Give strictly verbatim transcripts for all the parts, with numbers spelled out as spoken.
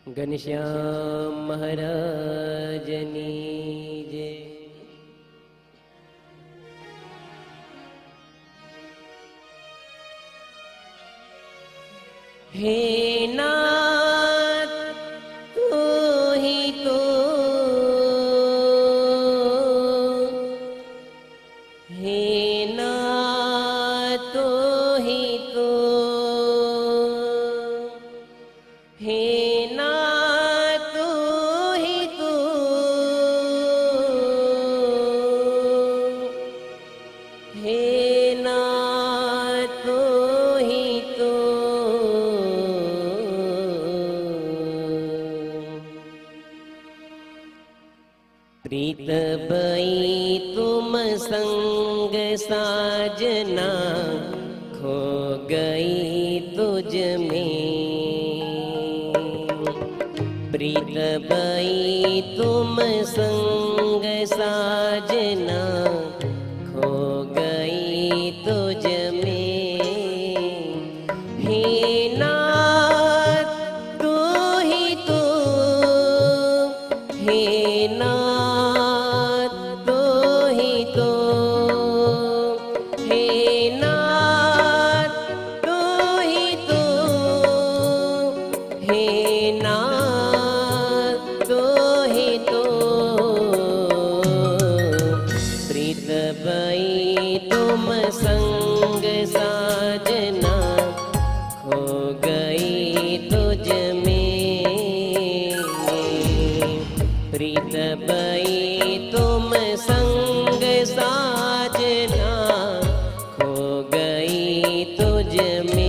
घनश्याम महाराजनी जय। हे नाथ तू ही तो, हे नाथ तू ही तो, हे नाथ तू ही तो, हे नाथ तू ही तो। प्रीत बई तुम संग साजना, खो गई तुझ में। प्रीत बई तुम संग साजना, खो गई तुझ में। हे नाथ तू ही तो, हे नाथ तू ही तो, हे नाथ तू ही तो, हे नाथ तू ही तो। प्रीत बई तुम संग साजना, खो गई तुझ में। प्रीत बई तुम संग साजना, खो गई तुझ में।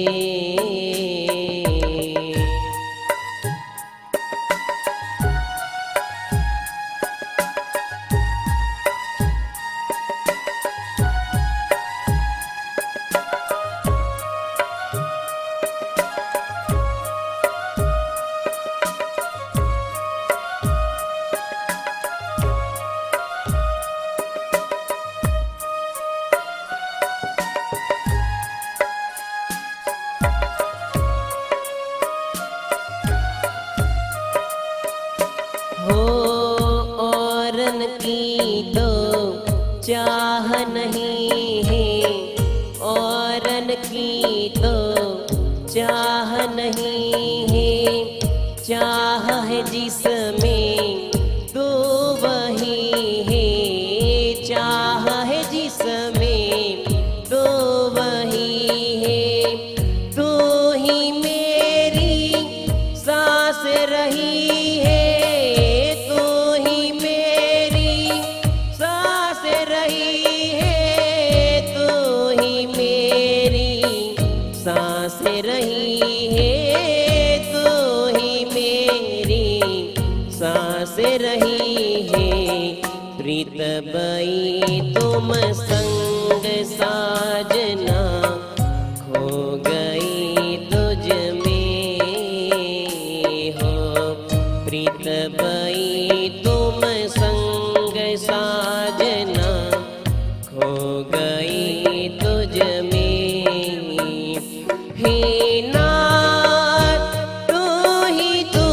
हो औरन की तो चाह नहीं है, औरन की तो चाह नहीं है। चाह है जिसमें तो वही है, चाह है जिसमें तो वही है। तू ही मेरी सांस रही है, तू ही मेरी सांस रही है, तू ही मेरी सांस रही है, तू ही मेरी सांस रही है। प्रीत बई तुम संग साजना, खो गई तुझ में। हो प्रीत बई तुम संग साजना, खो गई तुझ में। हे नाथ तू ही तो,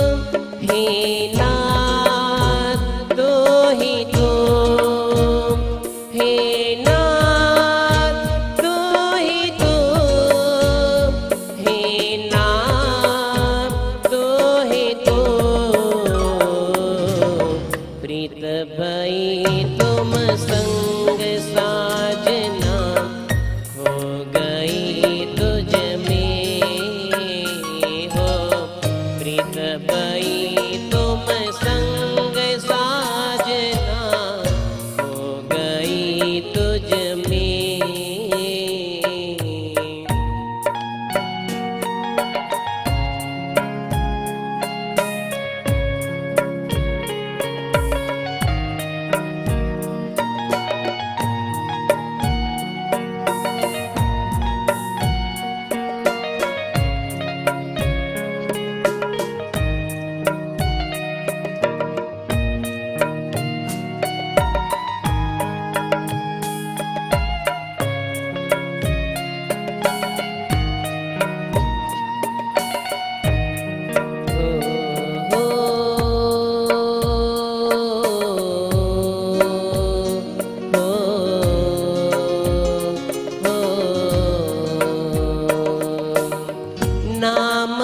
हे नाथ तू ही तो,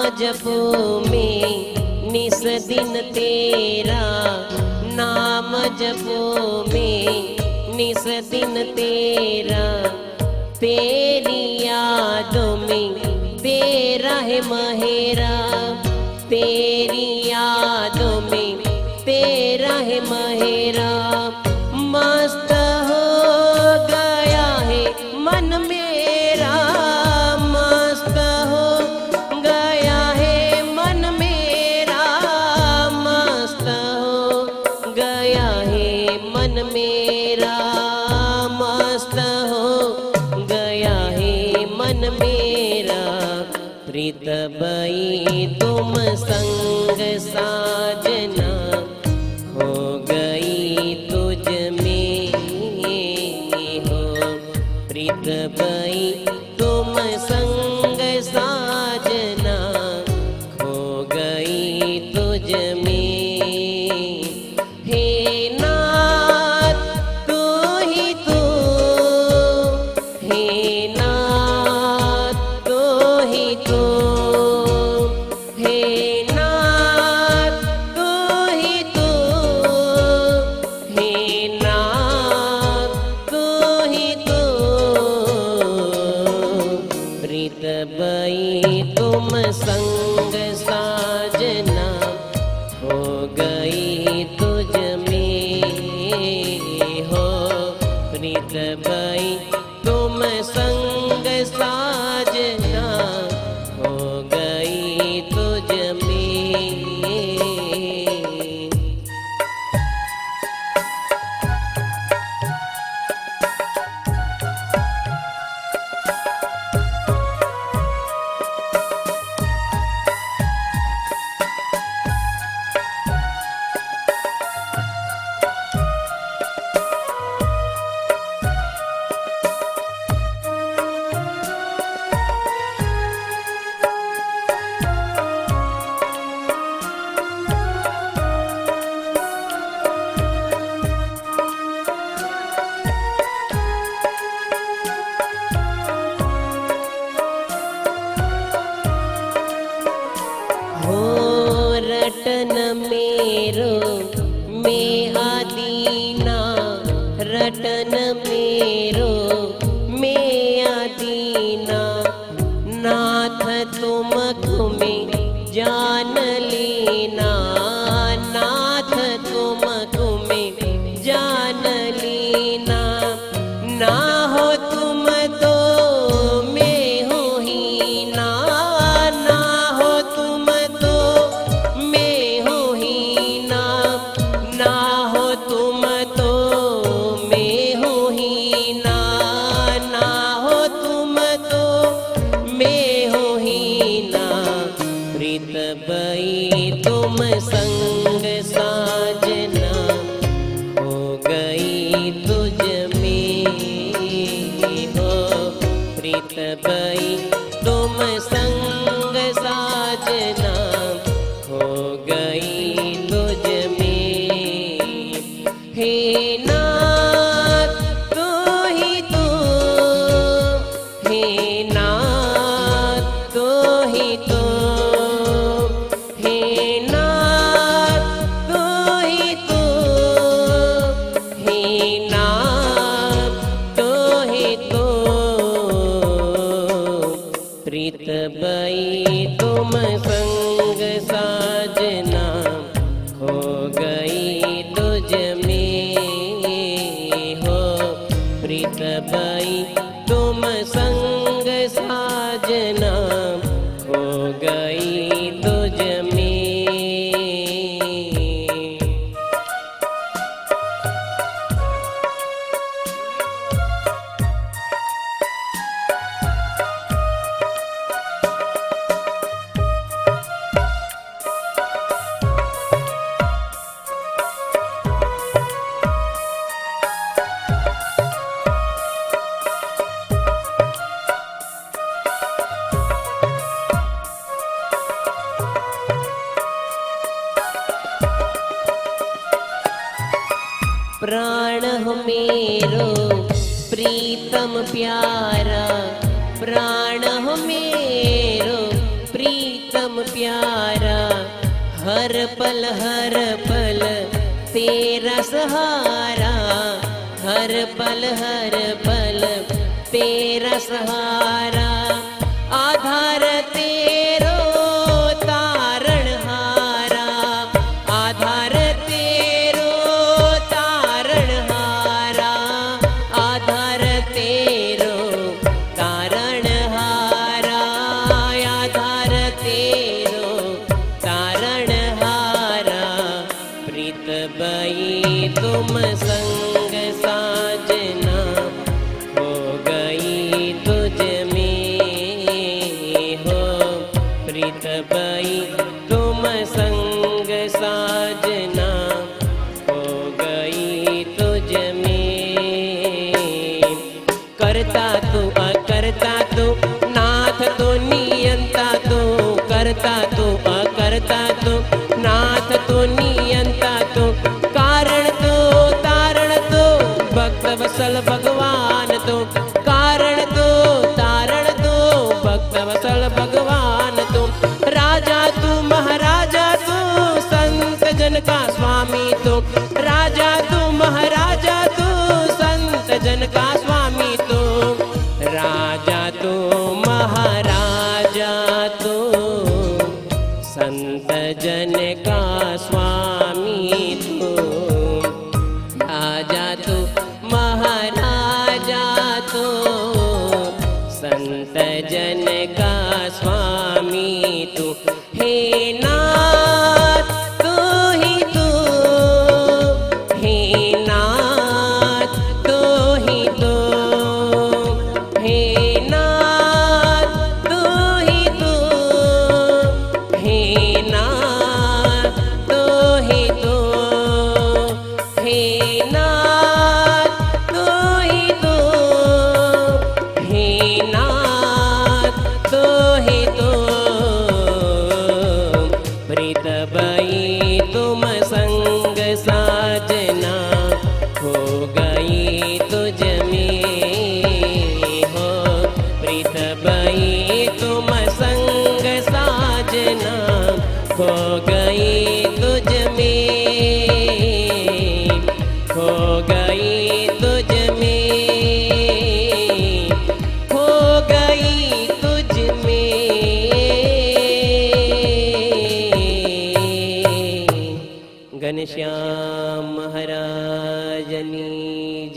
जपो में निस दिन तेरा, नाम जपो में निस दिन तेरा, तेरी यादों में तेरा है महेरा, तेरी यादों में तेरा है महेरा। मस्त हो गया है मन मेरा, मस्त हो गया है मन मेरा, मस्त हो गया है मन मेरा, मस्त हो गया है मन मेरा। प्रीत बई तुम संग साजना, हो गई तुझ में हो। प्रीत बई तुम संग साजना, हो गई तुझ में। हे नाथ तू ही तू, हे नाथ तू ही तू, हे नाथ तू ही तू, हे नाथ तू ही तू। प्रीत बई तुम संग साजना, हो गई तुझ में हो। प्रीत बई तुम संग साजना, हो गई तुझ में। रटन मेरो में आदीना, रटन मेरो में आदीना। नाथ तुम तुम्हें जान लेना, नाथ तुम तुम्हें जान लेना। ना हो तुम तो मैं हूँ ही ना, ना हो तुम तो मैं हूँ ही ना, ना हो तुम तो मैं हूँ ही ना, ना हो तुम तो मैं हूँ ही ना। प्रीत बई तुम संग साजना, हो गई तुझ में हो। प्रीत बई तुम संग साजना, हो गई तुझ में। हे नाथ तू ही तू, हे नाथ तू ही तू, हे नाथ तू ही तू, हे नाथ तू ही तू। प्रीत बई तुम संग साजना, हो गई तुझ में हो। प्रीत बई तुम संग साजना, हो गई तुझ में। प्राण हो मेरो प्रीतम प्यारा, प्राण हो मेरो प्रीतम पल हर पल तेरा सहारा, हर पल हर पल तेरा सहारा, आधार तेरो तारण हारा, आधार तेरो तारण हारा, आधार तेरो तारण हारा, आधार तेरो तारण हारा। प्रीत बई तुम संग साजना, हो गई तुझ में हो। प्रीत बई तुम संग साजना, हो गई तुझ में। करता तू अकरता तू, नाथ तो नियंता तू, करता तू अकरता तू, नाथ तो नियंता तू, कारण तो तारण तो, भक्त वसल भगवान तो, कारण तो तारण तो, भक्त वसल भगवान तो, राजा तू महाराजा तू, संत जन का स्वामी तो, राजा तू महाराजा तू, संत जन का स्वामी तो, राजा तू महाराजा तू, संत जन का स्वामी तू, राजा तू महाराजा तू, संत जन का स्वामी तू। हे नाथ तू ही तू, हे नाथ तू ही तू, हे नाथ तू ही तू, हे नाथ तू ही तू, हे नाथ तू ही तू, हे नाथ तू ही तू। प्रीत बई तुम संग साजना, हो गई तुझ में हो। प्रीत बई तुम संग साजना, हो गई तुझ में, हो गई तुझ में, हो गई तुझ में। घनश्याम महाराजनी